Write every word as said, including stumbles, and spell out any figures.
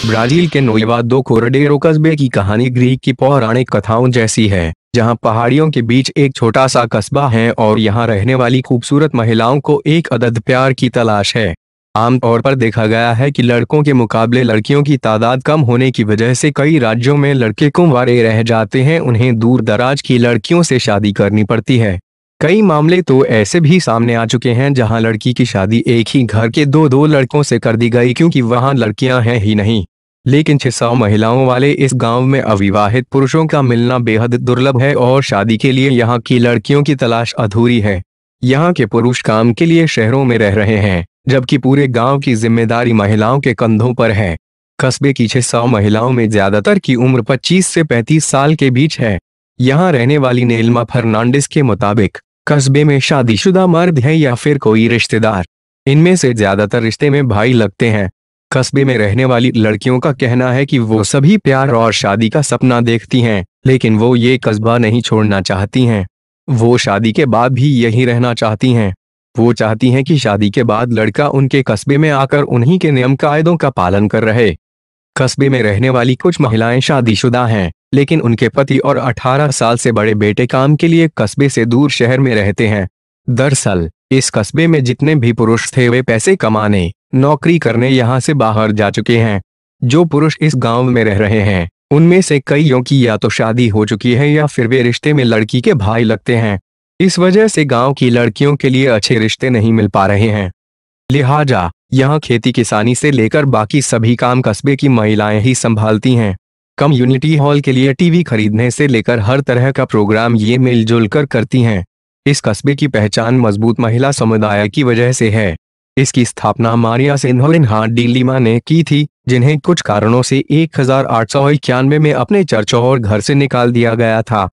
Brazil के नोएवा दो कोरडेरो कस्बे की कहानी ग्रीक की पौराणिक कथाओं जैसी है, जहां पहाड़ियों के बीच एक छोटा सा कस्बा है और यहां रहने वाली खूबसूरत महिलाओं को एक अदद प्यार की तलाश है। आमतौर पर देखा गया है कि लड़कों के मुकाबले लड़कियों की तादाद कम होने की वजह से कई राज्यों में लड़के कुंवारे रह जाते हैं, उन्हें दूर दराज की लड़कियों से शादी करनी पड़ती है। कई मामले तो ऐसे भी सामने आ चुके हैं जहां लड़की की शादी एक ही घर के दो दो लड़कों से कर दी गई क्योंकि वहां लड़कियां हैं ही नहीं। लेकिन छह सौ महिलाओं वाले इस गांव में अविवाहित पुरुषों का मिलना बेहद दुर्लभ है और शादी के लिए यहाँ की लड़कियों की तलाश अधूरी है। यहाँ के पुरुष काम के लिए शहरों में रह रहे हैं, जबकि पूरे गांव की जिम्मेदारी महिलाओं के कंधों पर है। कस्बे की छह सौ महिलाओं में ज्यादातर की उम्र पच्चीस से पैंतीस साल के बीच है। यहाँ रहने वाली नेल्मा फर्नांडिस के मुताबिक कस्बे में शादीशुदा मर्द है या फिर कोई रिश्तेदार, इनमें से ज्यादातर रिश्ते में भाई लगते हैं। कस्बे में रहने वाली लड़कियों का कहना है कि वो सभी प्यार और शादी का सपना देखती हैं, लेकिन वो ये कस्बा नहीं छोड़ना चाहती हैं। वो शादी के बाद भी यहीं रहना चाहती हैं। वो चाहती हैं कि शादी के बाद लड़का उनके कस्बे में आकर उन्हीं के नियम कायदों का पालन कर रहे। कस्बे में रहने वाली कुछ महिलाएं शादीशुदा हैं, लेकिन उनके पति और अठारह साल से बड़े बेटे काम के लिए कस्बे से दूर शहर में रहते हैं। दरअसल इस कस्बे में जितने भी पुरुष थे वे पैसे कमाने, नौकरी करने यहाँ से बाहर जा चुके हैं। जो पुरुष इस गांव में रह रहे हैं उनमें से कईयों की या तो शादी हो चुकी है या फिर वे रिश्ते में लड़की के भाई लगते हैं। इस वजह से गांव की लड़कियों के लिए अच्छे रिश्ते नहीं मिल पा रहे हैं। लिहाजा यहाँ खेती किसानी से लेकर बाकी सभी काम कस्बे की महिलाएं ही संभालती हैं। कम्युनिटी हॉल के लिए टीवी खरीदने से लेकर हर तरह का प्रोग्राम ये मिलजुल कर करती हैं। इस कस्बे की पहचान मजबूत महिला समुदाय की वजह से है। इसकी स्थापना मारिया सेन्होलिन्हा डी लिमा ने की थी, जिन्हें कुछ कारणों से एक हजार आठ सौ इक्यानवे में अपने चर्च और घर से निकाल दिया गया था।